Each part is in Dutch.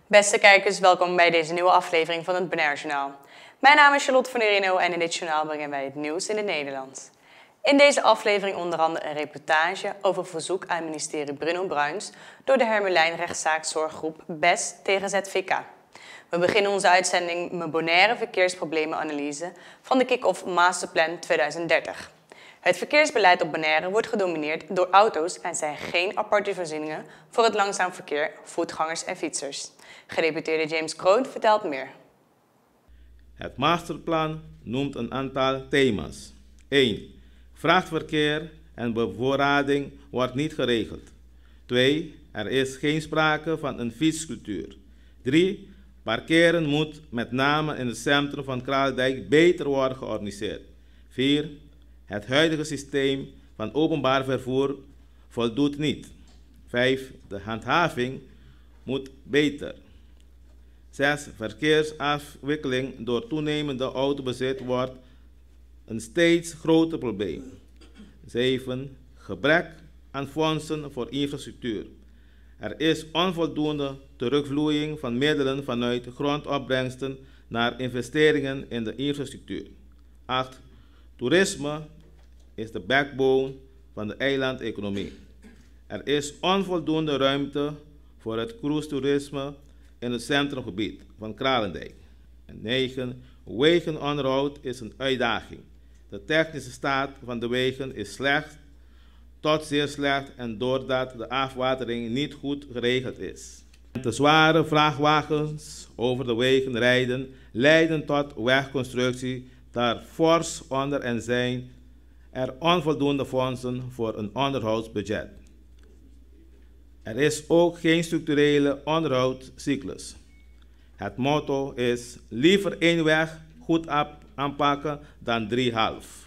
Beste kijkers, welkom bij deze nieuwe aflevering van het Bonaire Journaal. Mijn naam is Charlotte van der Reno en in dit journaal brengen wij het nieuws in het Nederlands. In deze aflevering onder andere een reportage over verzoek aan ministerie Bruno Bruins door de Hermelijn rechtszaakzorggroep BES tegen ZVK. We beginnen onze uitzending met Bonaire verkeersproblemenanalyse van de Kick-Off Masterplan 2030. Het verkeersbeleid op Bonaire wordt gedomineerd door auto's en zijn geen aparte voorzieningen voor het langzaam verkeer, voetgangers en fietsers. Gedeputeerde James Kroon vertelt meer. Het masterplan noemt een aantal thema's. 1. Vrachtverkeer en bevoorrading wordt niet geregeld. 2. Er is geen sprake van een fietscultuur. 3. Parkeren moet met name in het centrum van Kralendijk beter worden georganiseerd. 4. Het huidige systeem van openbaar vervoer voldoet niet. 5. De handhaving moet beter. 6. Verkeersafwikkeling door toenemende autobezit wordt een steeds groter probleem. 7. Gebrek aan fondsen voor infrastructuur. Er is onvoldoende terugvloeiing van middelen vanuit grondopbrengsten naar investeringen in de infrastructuur. 8. Toerisme is de backbone van de eilandeconomie. Er is onvoldoende ruimte voor het cruise-toerisme in het centrumgebied van Kralendijk. 9. Wegenonderhoud is een uitdaging. De technische staat van de wegen is slecht tot zeer slecht en doordat de afwatering niet goed geregeld is. De zware vrachtwagens over de wegen rijden leiden tot wegconstructie daar fors onder en zijn er onvoldoende fondsen voor een onderhoudsbudget. Er is ook geen structurele onderhoudscyclus. Het motto is liever één weg goed aanpakken dan 3,5.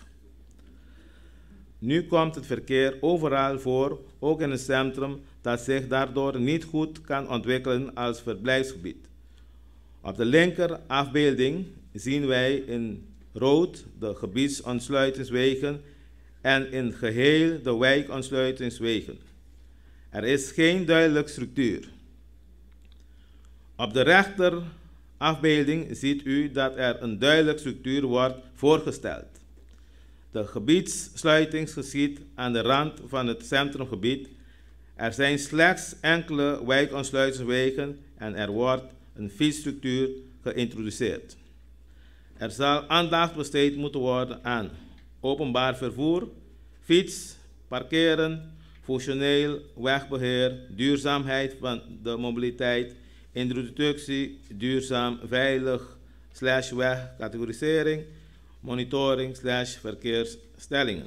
Nu komt het verkeer overal voor, ook in het centrum, dat zich daardoor niet goed kan ontwikkelen als verblijfsgebied. Op de linker afbeelding zien wij in rood de gebiedsontsluitingswegen en in geheel de wijkontsluitingswegen. Er is geen duidelijke structuur. Op de rechter afbeelding ziet u dat er een duidelijke structuur wordt voorgesteld. De gebiedssluiting geschiet aan de rand van het centrumgebied. Er zijn slechts enkele wijkontsluitingswegen en er wordt een fietsstructuur geïntroduceerd. Er zal aandacht besteed moeten worden aan openbaar vervoer, fiets, parkeren, functioneel wegbeheer, duurzaamheid van de mobiliteit, introductie duurzaam, veilig /weg categorisering, monitoring /verkeersstellingen.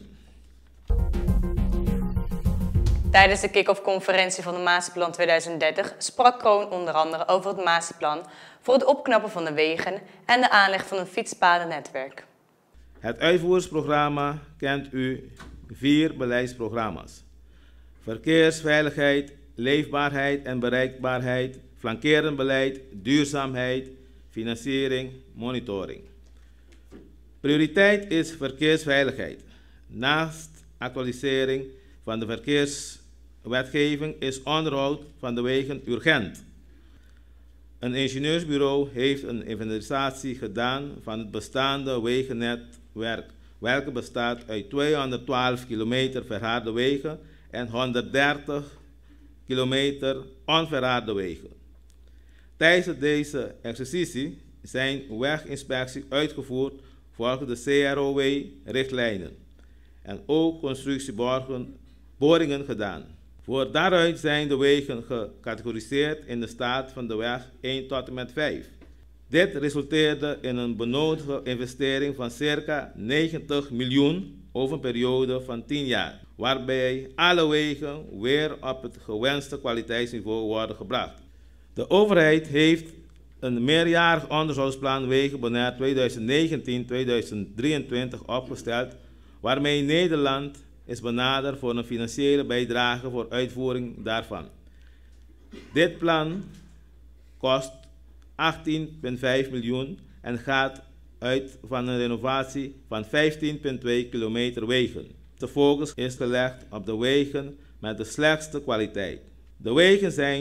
Tijdens de kick-off-conferentie van de Masterplan 2030 sprak Kroon onder andere over het Masterplan voor het opknappen van de wegen en de aanleg van een fietspadennetwerk. Het uitvoeringsprogramma kent u 4 beleidsprogramma's. Verkeersveiligheid, leefbaarheid en bereikbaarheid, flankerend beleid, duurzaamheid, financiering, monitoring. Prioriteit is verkeersveiligheid. Naast actualisering van de verkeerswetgeving is onderhoud van de wegen urgent. Een ingenieursbureau heeft een inventarisatie gedaan van het bestaande wegennetwerk, welke bestaat uit 212 kilometer verharde wegen en 130 kilometer onverharde wegen. Tijdens deze exercitie zijn weginspecties uitgevoerd volgens de CROW-richtlijnen en ook constructieboringen gedaan. Voor daaruit zijn de wegen gecategoriseerd in de staat van de weg 1 tot en met 5. Dit resulteerde in een benodigde investering van circa 90 miljoen over een periode van 10 jaar, waarbij alle wegen weer op het gewenste kwaliteitsniveau worden gebracht. De overheid heeft een meerjarig onderhoudsplan Wegen Bonaire 2019-2023 opgesteld, waarmee Nederland is benaderd voor een financiële bijdrage voor uitvoering daarvan. Dit plan kost 18,5 miljoen en gaat uit van een renovatie van 15,2 kilometer wegen. De focus is gelegd op de wegen met de slechtste kwaliteit. De wegen zijn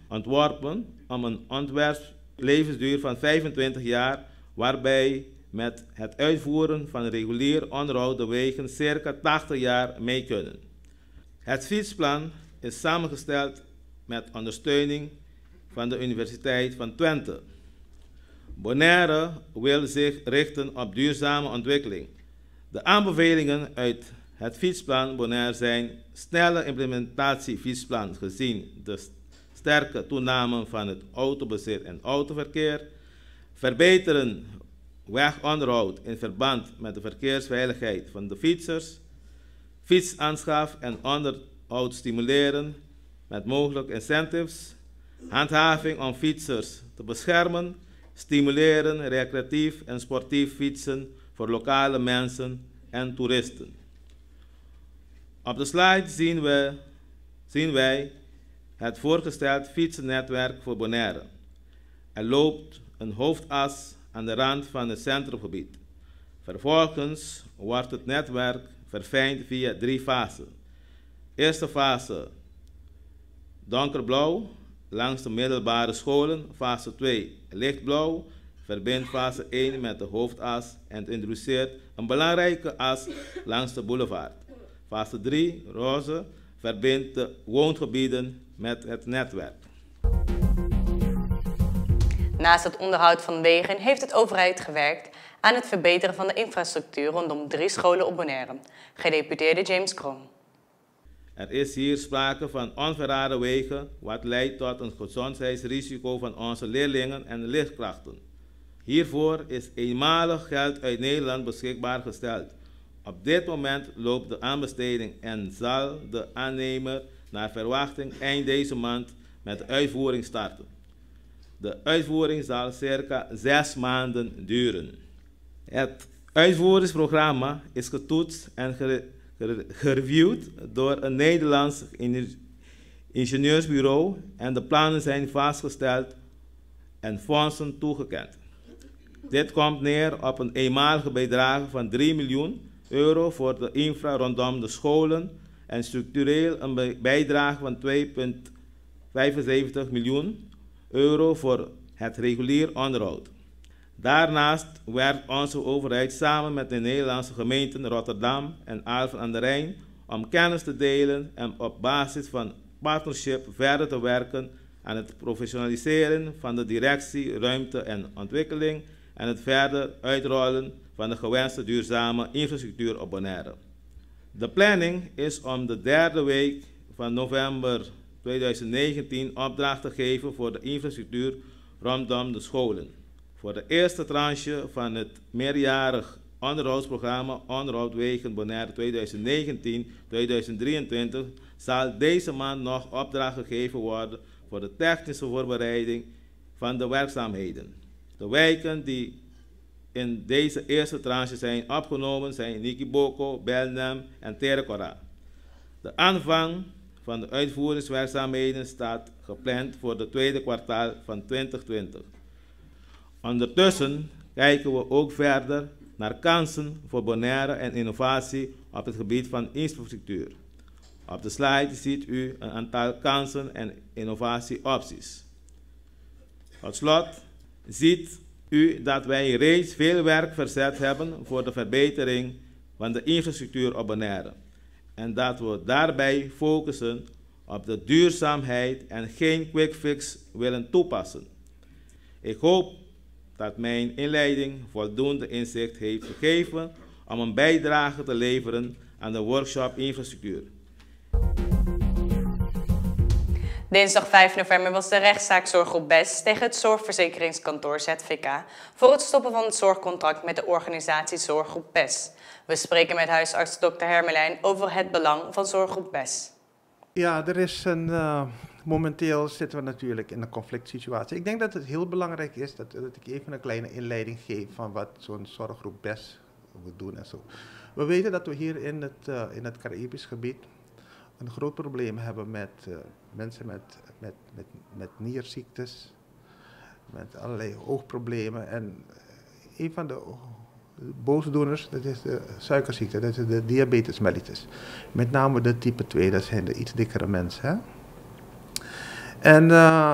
ontworpen om een ontwerplevensduur van 25 jaar, waarbij met het uitvoeren van regulier onderhoud de wegen circa 80 jaar mee kunnen. Het fietsplan is samengesteld met ondersteuning van de Universiteit van Twente. Bonaire wil zich richten op duurzame ontwikkeling. De aanbevelingen uit het fietsplan Bonaire zijn snelle implementatie fietsplan gezien de sterke toename van het autobezit en autoverkeer, verbeteren wegonderhoud in verband met de verkeersveiligheid van de fietsers, fietsaanschaf en onderhoud stimuleren met mogelijke incentives, handhaving om fietsers te beschermen, stimuleren recreatief en sportief fietsen voor lokale mensen en toeristen. Op de slide zien wij het voorgesteld fietsennetwerk voor Bonaire. Er loopt een hoofdas aan de rand van het centrumgebied. Vervolgens wordt het netwerk verfijnd via 3 fasen. Eerste fase donkerblauw langs de middelbare scholen. Fase 2 lichtblauw verbindt fase 1 met de hoofdas en introduceert een belangrijke as langs de boulevard. Fase 3 roze verbindt de woongebieden met het netwerk. Naast het onderhoud van wegen heeft het overheid gewerkt aan het verbeteren van de infrastructuur rondom 3 scholen op Bonaire. Gedeputeerde James Kroon. Er is hier sprake van onverraden wegen, wat leidt tot een gezondheidsrisico van onze leerlingen en leerkrachten. Hiervoor is eenmalig geld uit Nederland beschikbaar gesteld. Op dit moment loopt de aanbesteding en zal de aannemer naar verwachting eind deze maand met de uitvoering starten. De uitvoering zal circa 6 maanden duren. Het uitvoeringsprogramma is getoetst en gereviewd door een Nederlands ingenieursbureau en de plannen zijn vastgesteld en fondsen toegekend. Dit komt neer op een eenmalige bijdrage van 3 miljoen euro voor de infra rondom de scholen en structureel een bijdrage van 2,75 miljoen euro voor het regulier onderhoud. Daarnaast werkt onze overheid samen met de Nederlandse gemeenten Rotterdam en Alphen aan de Rijn om kennis te delen en op basis van partnership verder te werken aan het professionaliseren van de directie, ruimte en ontwikkeling en het verder uitrollen van de gewenste duurzame infrastructuur op Bonaire. De planning is om de 3e week van november 2019 opdracht te geven voor de infrastructuur rondom de scholen. Voor de eerste tranche van het meerjarig onderhoudsprogramma Onderhoud Wegen Bonaire 2019-2023 zal deze maand nog opdracht gegeven worden voor de technische voorbereiding van de werkzaamheden. De wijken die in deze eerste tranche zijn opgenomen zijn Nikiboko, Belnem en Terekora. De aanvang van de uitvoeringswerkzaamheden staat gepland voor het 2e kwartaal van 2020. Ondertussen kijken we ook verder naar kansen voor Bonaire en innovatie op het gebied van infrastructuur. Op de slide ziet u een aantal kansen en innovatieopties. Tot slot ziet u dat wij reeds veel werk verzet hebben voor de verbetering van de infrastructuur op Bonaire en dat we daarbij focussen op de duurzaamheid en geen quick fix willen toepassen. Ik hoop dat mijn inleiding voldoende inzicht heeft gegeven om een bijdrage te leveren aan de workshop infrastructuur. Dinsdag 5 november was de rechtszaak Zorggroep BES tegen het zorgverzekeringskantoor ZVK voor het stoppen van het zorgcontract met de organisatie Zorggroep BES. We spreken met huisarts Dr. Hermelijn over het belang van Zorggroep BES. Ja, er is momenteel zitten we natuurlijk in een conflict situatie. Ik denk dat het heel belangrijk is dat ik even een kleine inleiding geef van wat zo'n Zorggroep BES moet doen en zo. We weten dat we hier in het Caribisch gebied een groot probleem hebben met mensen met nierziektes, met allerlei oogproblemen. En een van de boosdoeners, dat is de suikerziekte, dat is de diabetes mellitus. Met name de type 2, dat zijn de iets dikkere mensen. Hè? En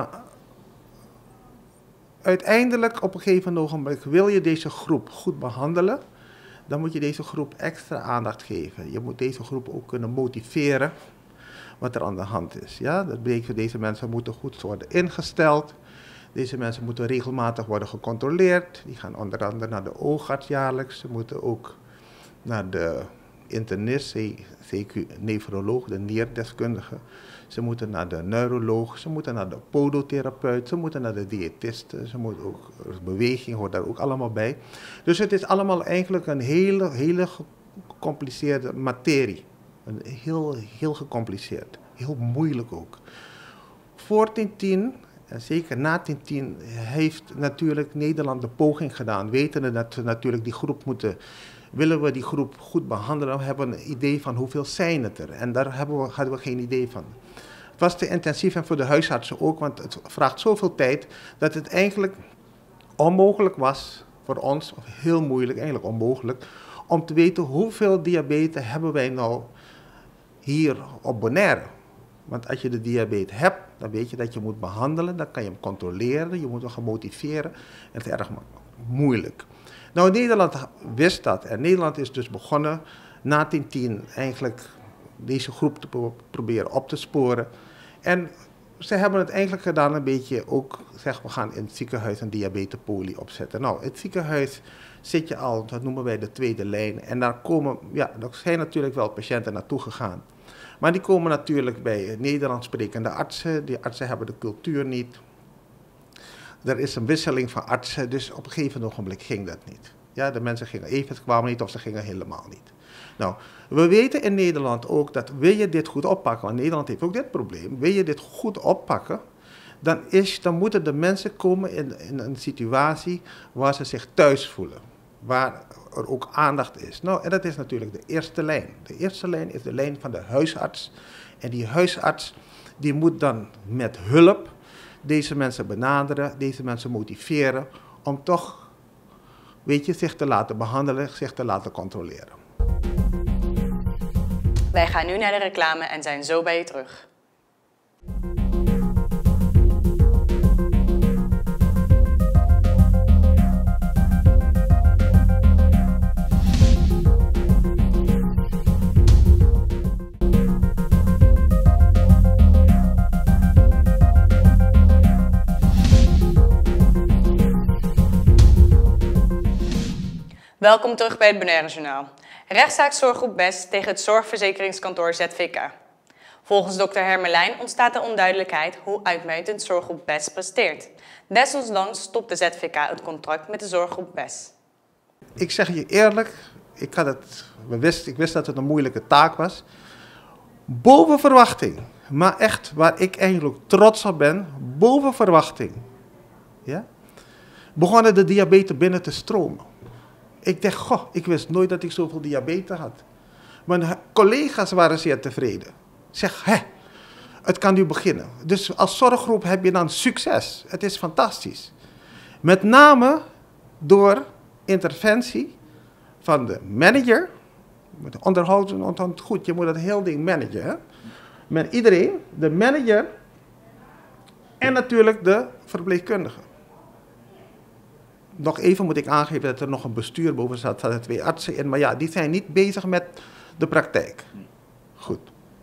uiteindelijk, op een gegeven ogenblik, wil je deze groep goed behandelen, dan moet je deze groep extra aandacht geven. Je moet deze groep ook kunnen motiveren wat er aan de hand is. Ja? Dat betekent, deze mensen moeten goed worden ingesteld. Deze mensen moeten regelmatig worden gecontroleerd. Die gaan onder andere naar de oogarts jaarlijks. Ze moeten ook naar de internist, CQ nefroloog, de nierdeskundige. Ze moeten naar de neuroloog, ze moeten naar de podotherapeut, ze moeten naar de diëtiste, ze moeten ook, beweging hoort daar ook allemaal bij. Dus het is allemaal eigenlijk een hele gecompliceerde materie. Heel gecompliceerd, heel moeilijk ook. Voor 1010, en zeker na 1010, heeft natuurlijk Nederland de poging gedaan, wetende dat we natuurlijk die groep moeten. Willen we die groep goed behandelen, hebben we een idee van hoeveel zijn het er. En daar hadden we geen idee van. Het was te intensief en voor de huisartsen ook, want het vraagt zoveel tijd dat het eigenlijk onmogelijk was voor ons, of heel moeilijk, eigenlijk onmogelijk, om te weten hoeveel diabetes hebben wij nou hier op Bonaire. Want als je de diabetes hebt, dan weet je dat je moet behandelen, dan kan je hem controleren, je moet hem gaan motiveren. En het is erg moeilijk. Nou, Nederland wist dat en Nederland is dus begonnen na 1010 eigenlijk deze groep te proberen op te sporen. En ze hebben het eigenlijk gedaan een beetje ook, zeg, we gaan in het ziekenhuis een diabetespolie opzetten. Nou, het ziekenhuis zit je al, dat noemen wij de tweede lijn. En daar komen, ja, er zijn natuurlijk wel patiënten naartoe gegaan. Maar die komen natuurlijk bij Nederlands sprekende artsen. Die artsen hebben de cultuur niet. Er is een wisseling van artsen, dus op een gegeven ogenblik ging dat niet. Ja, de mensen gingen even, kwamen niet of ze gingen helemaal niet. Nou, we weten in Nederland ook dat wil je dit goed oppakken, want Nederland heeft ook dit probleem, wil je dit goed oppakken, dan moeten de mensen komen in een situatie waar ze zich thuis voelen, waar er ook aandacht is. Nou, en dat is natuurlijk de eerste lijn. De eerste lijn is de lijn van de huisarts. En die huisarts die moet dan met hulp deze mensen benaderen, deze mensen motiveren om toch, weet je, zich te laten behandelen, zich te laten controleren. Wij gaan nu naar de reclame en zijn zo bij je terug. Welkom terug bij het Bonaire Journaal. Rechtszaak Zorggroep BES tegen het zorgverzekeringskantoor ZVK. Volgens dokter Hermelijn ontstaat er onduidelijkheid hoe uitmuntend Zorggroep BES presteert. Desondanks stopt de ZVK het contract met de Zorggroep BES. Ik zeg je eerlijk, ik wist dat het een moeilijke taak was. Boven verwachting, maar echt waar ik eigenlijk trots op ben, boven verwachting. Ja? Begonnen de diabetes binnen te stromen. Ik dacht, goh, ik wist nooit dat ik zoveel diabetes had. Mijn collega's waren zeer tevreden. Ik zeg, het kan nu beginnen. Dus als zorggroep heb je dan succes. Het is fantastisch. Met name door interventie van de manager. Onderhouden, goed, je moet dat hele ding managen. Hè? Met iedereen, de manager en natuurlijk de verpleegkundige. Nog even moet ik aangeven dat er nog een bestuur boven zat. Er zaten 2 artsen in, maar ja, die zijn niet bezig met de praktijk. Goed.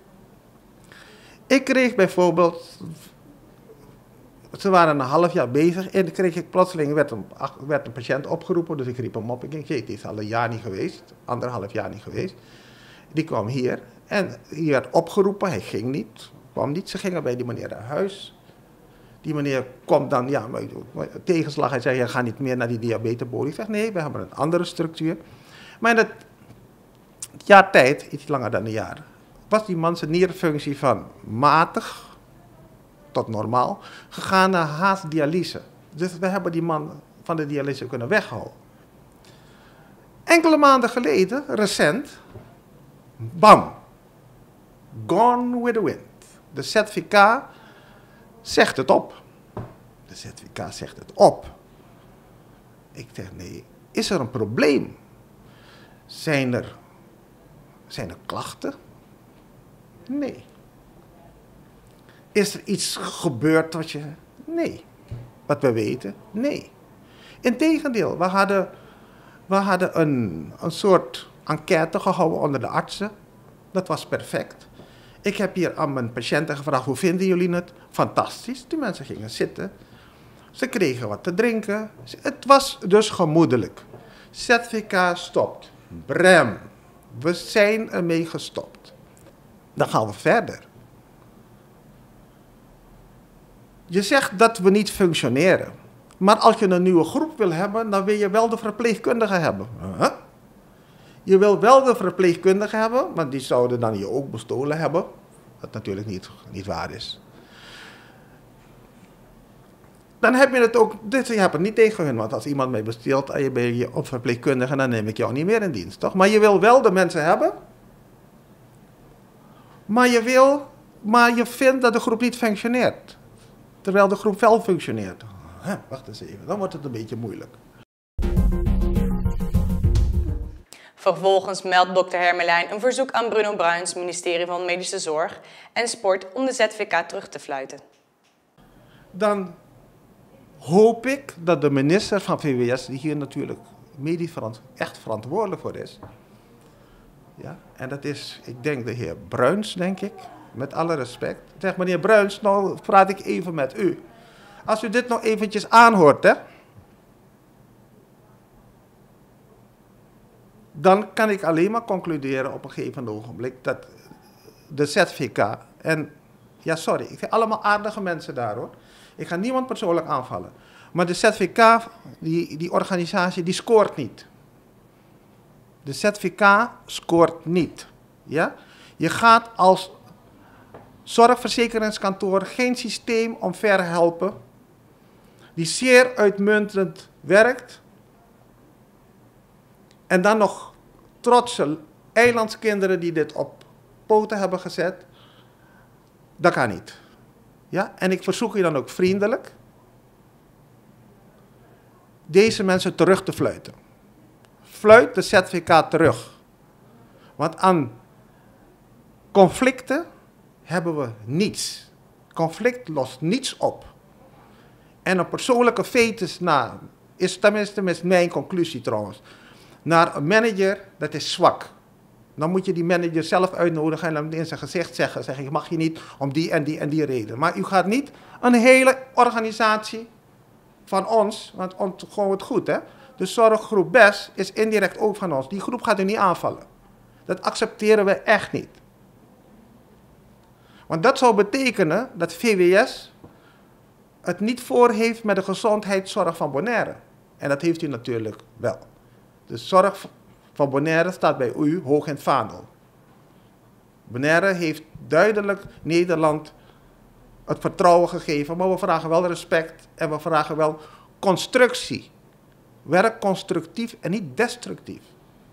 Ik kreeg bijvoorbeeld, ze waren een half jaar bezig en dan kreeg ik plotseling, werd een patiënt opgeroepen, dus ik riep hem op. Ik denk, die is al een jaar niet geweest, 1,5 jaar niet geweest. Die kwam hier en die werd opgeroepen, hij ging niet, kwam niet. Ze gingen bij die meneer naar huis. Die meneer komt dan, ja, tegenslag. Hij zei, je gaat niet meer naar die diabetespolie. Ik zeg, nee, we hebben een andere structuur. Maar in het jaar tijd, iets langer dan een jaar, was die man zijn nierfunctie van matig tot normaal gegaan naar haast dialyse. Dus we hebben die man van de dialyse kunnen weghouden. Enkele maanden geleden, recent, bam, gone with the wind. De ZVK zegt het op. De ZVK zegt het op. Ik zeg, nee, is er een probleem? Zijn er klachten? Nee. Is er iets gebeurd wat je... Nee. Wat we weten? Nee. Integendeel, we hadden een soort enquête gehouden onder de artsen. Dat was perfect. Ik heb hier aan mijn patiënten gevraagd, hoe vinden jullie het? Fantastisch. Die mensen gingen zitten. Ze kregen wat te drinken. Het was dus gemoedelijk. ZVK stopt. Brem. We zijn ermee gestopt. Dan gaan we verder. Je zegt dat we niet functioneren. Maar als je een nieuwe groep wil hebben, dan wil je wel de verpleegkundige hebben. Je wil wel de verpleegkundige hebben, maar die zouden dan je ook bestolen hebben. Wat natuurlijk niet waar is. Dan heb je het ook, je hebt het niet tegen hun, want als iemand mij besteelt en je bent je op verpleegkundige, dan neem ik jou niet meer in dienst, toch? Maar je wil wel de mensen hebben, maar je vindt dat de groep niet functioneert. Terwijl de groep wel functioneert. Wacht eens even, dan wordt het een beetje moeilijk. Vervolgens meldt dokter Hermelijn een verzoek aan Bruno Bruins, ministerie van Medische Zorg en Sport, om de ZVK terug te fluiten. Dan hoop ik dat de minister van VWS, die hier natuurlijk medisch echt verantwoordelijk voor is, ja, en dat is, ik denk de heer Bruins, denk ik, met alle respect. Zeg, meneer Bruins, nou praat ik even met u. Als u dit nog eventjes aanhoort, hè, dan kan ik alleen maar concluderen op een gegeven ogenblik dat de ZVK, en ja sorry, ik vind allemaal aardige mensen daar hoor. Ik ga niemand persoonlijk aanvallen. Maar de ZVK, die organisatie, die scoort niet. De ZVK scoort niet. Ja? Je gaat als zorgverzekeringskantoor geen systeem omverhelpen die zeer uitmuntend werkt en dan nog trotse eilandskinderen die dit op poten hebben gezet. Dat kan niet. Ja? En ik verzoek je dan ook vriendelijk deze mensen terug te fluiten. Fluit de ZVK terug. Want aan conflicten hebben we niets. Conflict lost niets op. En een persoonlijke fetus is tenminste mijn conclusie trouwens, naar een manager, dat is zwak. Dan moet je die manager zelf uitnodigen en hem in zijn gezicht zeggen, ik mag je niet om die en die en die reden. Maar u gaat niet een hele organisatie van ons, want gewoon het goed hè. De zorggroep BES is indirect ook van ons. Die groep gaat u niet aanvallen. Dat accepteren we echt niet. Want dat zou betekenen dat VWS het niet voor heeft met de gezondheidszorg van Bonaire. En dat heeft u natuurlijk wel. De zorg van Bonaire staat bij u hoog in het vaandel. Bonaire heeft duidelijk Nederland het vertrouwen gegeven, maar we vragen wel respect en we vragen wel constructie. Werk constructief en niet destructief.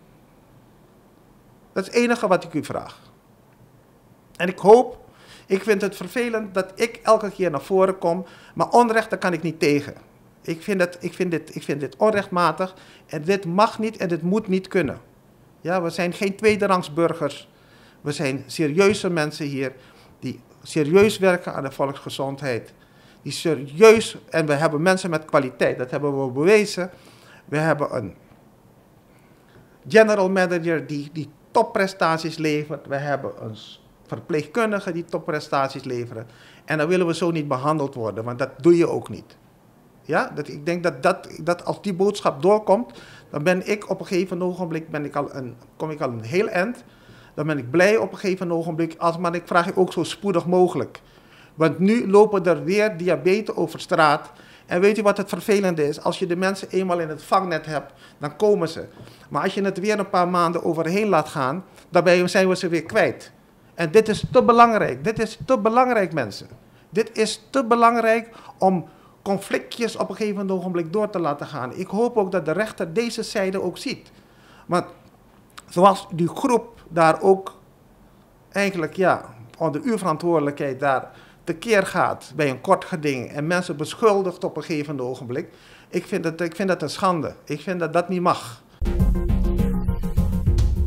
Dat is het enige wat ik u vraag. En ik vind het vervelend dat ik elke keer naar voren kom, maar onrecht, daar kan ik niet tegen. Ik vind dit onrechtmatig en dit mag niet en dit moet niet kunnen. Ja, we zijn geen tweederangs burgers. We zijn serieuze mensen hier die serieus werken aan de volksgezondheid. Die serieus, en we hebben mensen met kwaliteit, dat hebben we bewezen. We hebben een general manager die topprestaties levert. We hebben een verpleegkundige die topprestaties leveren. En dan willen we zo niet behandeld worden, want dat doe je ook niet. Ja, ik denk dat als die boodschap doorkomt, dan ben ik op een gegeven ogenblik, kom ik al een heel eind. Dan ben ik blij op een gegeven ogenblik, maar ik vraag je ook zo spoedig mogelijk. Want nu lopen er weer diabetes over straat. En weet je wat het vervelende is? Als je de mensen eenmaal in het vangnet hebt, dan komen ze. Maar als je het weer een paar maanden overheen laat gaan, dan zijn we ze weer kwijt. En dit is te belangrijk. Dit is te belangrijk, mensen. Dit is te belangrijk om conflictjes op een gegeven ogenblik door te laten gaan. Ik hoop ook dat de rechter deze zijde ook ziet. Want zoals die groep daar ook eigenlijk onder uw verantwoordelijkheid daar tekeer gaat bij een kort geding en mensen beschuldigt op een gegeven ogenblik. Ik vind dat een schande. Ik vind dat dat niet mag.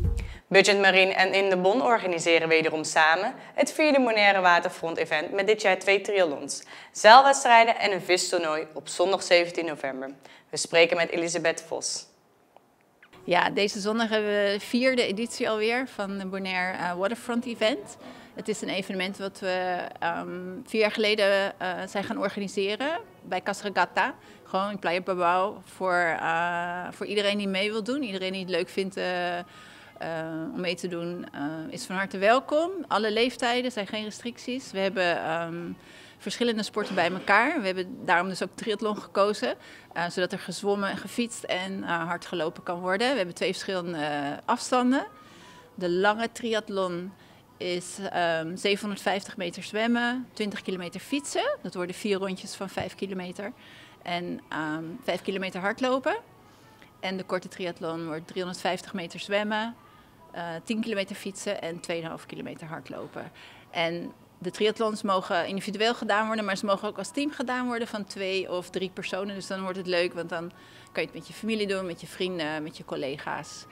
Budget Marine en In de Bon organiseren wederom samen het 4e Bonaire Waterfront-event met dit jaar 2 triathlons, zeilwedstrijden en een vistoernooi op zondag 17 november. We spreken met Elisabeth Vos. Ja, deze zondag hebben we de 4e editie alweer van de Bonaire Waterfront Event. Het is een evenement wat we 4 jaar geleden zijn gaan organiseren bij Kasragata. Gewoon in Playa Babao voor iedereen die mee wil doen. Iedereen die het leuk vindt om mee te doen is van harte welkom. Alle leeftijden, zijn geen restricties. We hebben verschillende sporten bij elkaar. We hebben daarom dus ook triathlon gekozen. Zodat er gezwommen, gefietst en hard gelopen kan worden. We hebben 2 verschillende afstanden. De lange triathlon is 750 meter zwemmen, 20 kilometer fietsen. Dat worden 4 rondjes van 5 kilometer. En 5 kilometer hardlopen. En de korte triathlon wordt 350 meter zwemmen, 10 kilometer fietsen en 2,5 kilometer hardlopen. En de triathlons mogen individueel gedaan worden, maar ze mogen ook als team gedaan worden van 2 of 3 personen. Dus dan wordt het leuk, want dan kan je het met je familie doen, met je vrienden, met je collega's.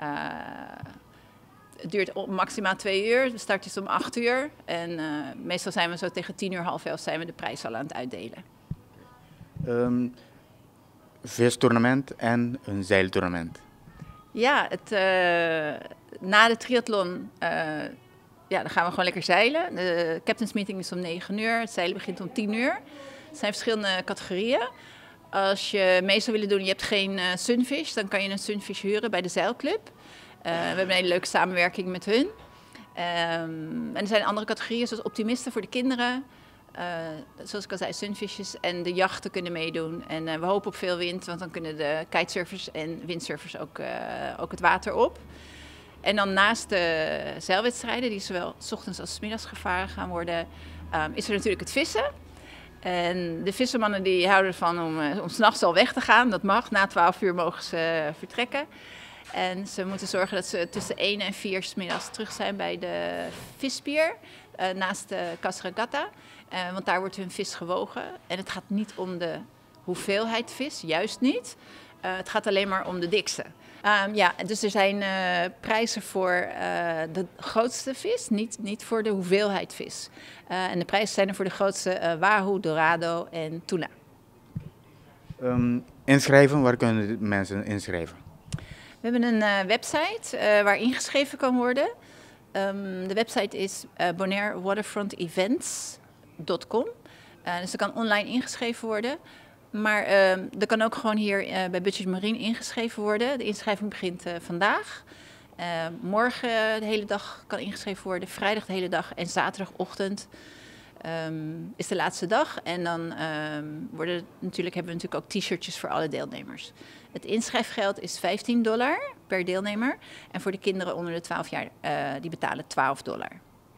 Het duurt maximaal 2 uur, de start is om 8 uur. En meestal zijn we zo tegen 10 uur, half 11 zijn we de prijs al aan het uitdelen. Vistoernooi en een zeiltoernooi. Ja, na de triathlon dan gaan we gewoon lekker zeilen. De captain's meeting is om 9 uur, het zeilen begint om 10 uur. Er zijn verschillende categorieën. Als je mee zou willen doen, je hebt geen sunfish, dan kan je een sunfish huren bij de zeilclub. We hebben een hele leuke samenwerking met hun. En er zijn andere categorieën, zoals optimisten voor de kinderen. Zoals ik al zei, sunfishes en de jachten kunnen meedoon. En we hopen op veel wind, want dan kunnen de kitesurfers en windsurfers ook het water op. En dan naast de zeilwedstrijden, die zowel 's ochtends als 's middags gevaren gaan worden, is er natuurlijk het vissen. En de vissermannen die houden ervan om 's nachts al weg te gaan. Dat mag, na 12 uur mogen ze vertrekken. En ze moeten zorgen dat ze tussen 1 en 4 's middags terug zijn bij de vispier, naast de Kasragata. Want daar wordt hun vis gewogen. En het gaat niet om de hoeveelheid vis, juist niet. Het gaat alleen maar om de dikste. Dus er zijn prijzen voor de grootste vis, niet voor de hoeveelheid vis. En de prijzen zijn er voor de grootste wahoo, dorado en tuna. Inschrijven, waar kunnen mensen inschrijven? We hebben een website waar ingeschreven kan worden. De website is bonairewaterfrontevents.com. Dus er kan online ingeschreven worden. Maar er kan ook gewoon hier bij Budget Marine ingeschreven worden. De inschrijving begint vandaag. Morgen de hele dag kan ingeschreven worden. Vrijdag de hele dag en zaterdagochtend is de laatste dag. En dan hebben we natuurlijk ook t-shirtjes voor alle deelnemers. Het inschrijfgeld is $15 per deelnemer. En voor de kinderen onder de 12 jaar, die betalen $12.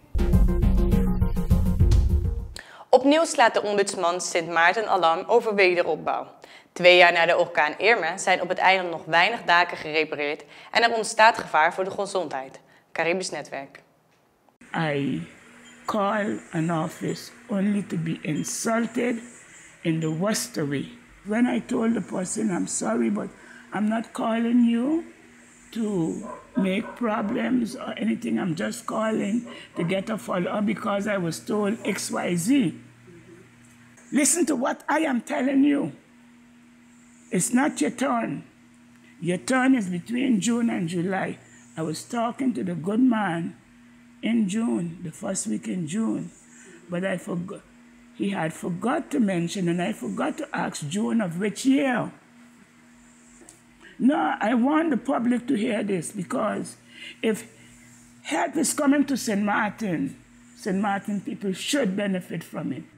Opnieuw slaat de ombudsman Sint Maarten alarm over wederopbouw. 2 jaar na de orkaan Irma zijn op het eiland nog weinig daken gerepareerd en er ontstaat gevaar voor de gezondheid. Caribisch Netwerk. I call an office only to be insulted in the worst way. When I told the person, I'm sorry, but I'm not calling you to make problems or anything. I'm just calling to get a follow-up because I was told XYZ. Listen to what I am telling you. It's not your turn. Your turn is between June and July. I was talking to the good man in June, the first week in June, but I forgot. He had forgot to mention, and I forgot to ask June of which year. No, I want the public to hear this, because if help is coming to St. Martin people should benefit from it.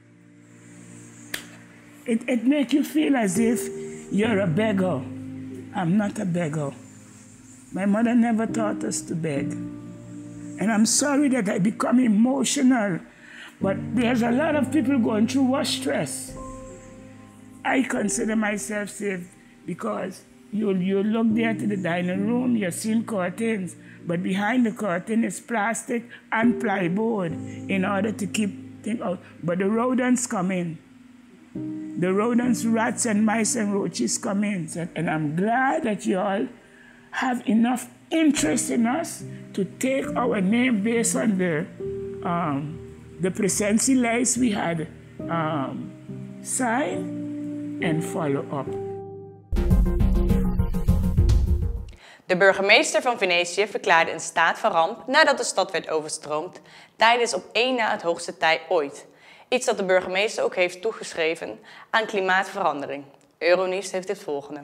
It makes you feel as if you're a beggar. I'm not a beggar. My mother never taught us to beg. And I'm sorry that I become emotional, but there's a lot of people going through what stress. I consider myself safe because you look there to the dining room, you're seeing curtains, but behind the curtain is plastic and plywood in order to keep things out. But the rodents come in. The rodents, rats and mice and roaches come in. And I'm glad that you all have enough interest in us to take our name based on the presentielijst we had signed and follow up. De burgemeester van Venetië verklaarde een staat van ramp nadat de stad werd overstroomd, tijdens op één na het hoogste tij ooit. Iets dat de burgemeester ook heeft toegeschreven aan klimaatverandering. Euronews heeft dit volgende.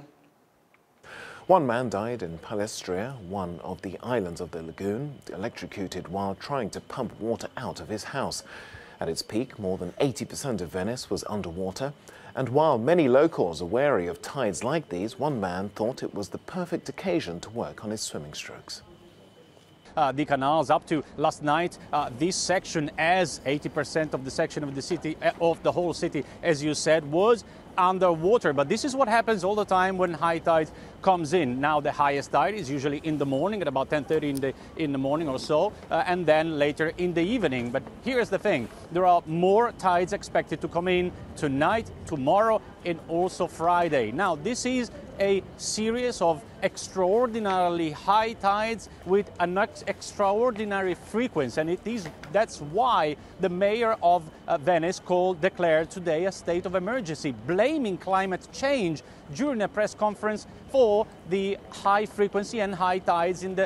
One man died in Palestria, one of the islands of the lagoon, electrocuted while trying to pump water out of his house. At its peak, more than 80% of Venice was underwater. And while many locals are wary of tides like these, one man thought it was the perfect occasion to work on his swimming strokes. The canals up to last night, this section, as 80% of the section of the city, of the whole city, as you said, was underwater. But this is what happens all the time when high tide comes in. Now the highest tide is usually in the morning at about 10:30 in the morning or so, and then later in the evening. But here's the thing, there are more tides expected to come in tonight, tomorrow, and also Friday. Now this is a series of extraordinarily high tides with an extraordinary frequency, and that's why the mayor of Venice declared today a state of emergency, blaming climate change during a press conference for the high frequency and high tides in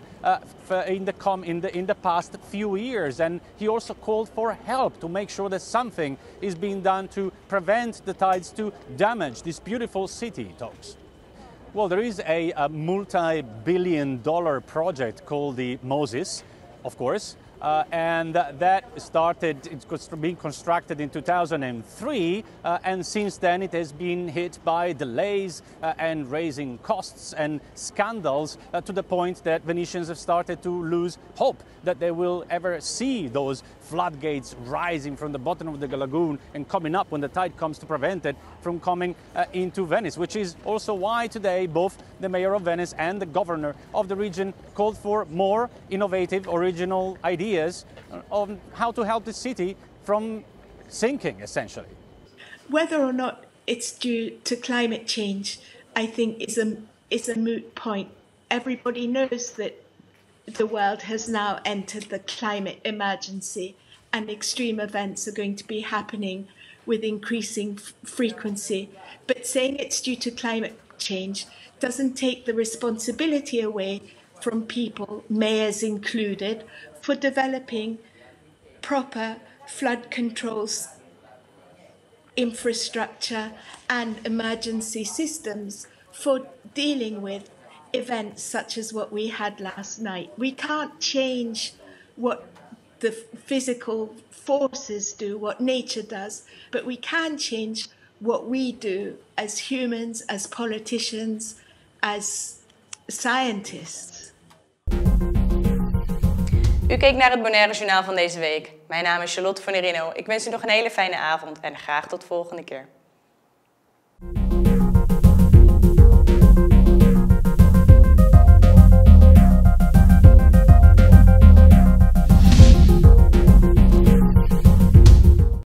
the past few years. And he also called for help to make sure that something is being done to prevent the tides to damage this beautiful city, Talks. Well, there is a multi-billion-dollar project called the Moses, of course, and that started, it's being constructed in 2003, and since then it has been hit by delays and raising costs and scandals to the point that Venetians have started to lose hope that they will ever see those floodgates rising from the bottom of the lagoon and coming up when the tide comes to prevent it from coming into Venice, which is also why today both the mayor of Venice and the governor of the region called for more innovative, original ideas on how to help the city from sinking, essentially. Whether or not it's due to climate change, I think is a moot point. Everybody knows that the world has now entered the climate emergency, and extreme events are going to be happening with increasing frequency. But saying it's due to climate change doesn't take the responsibility away from people, mayors included, for developing proper flood controls, infrastructure and emergency systems for dealing with events such as what we had last night. We can't change what the physical forces do, what nature does, but we can change what we do as humans, as politicians, as scientists. U keek naar het Bonaire Journaal van deze week. Mijn naam is Charlotte van der Rino. Ik wens u nog een hele fijne avond en graag tot volgende keer.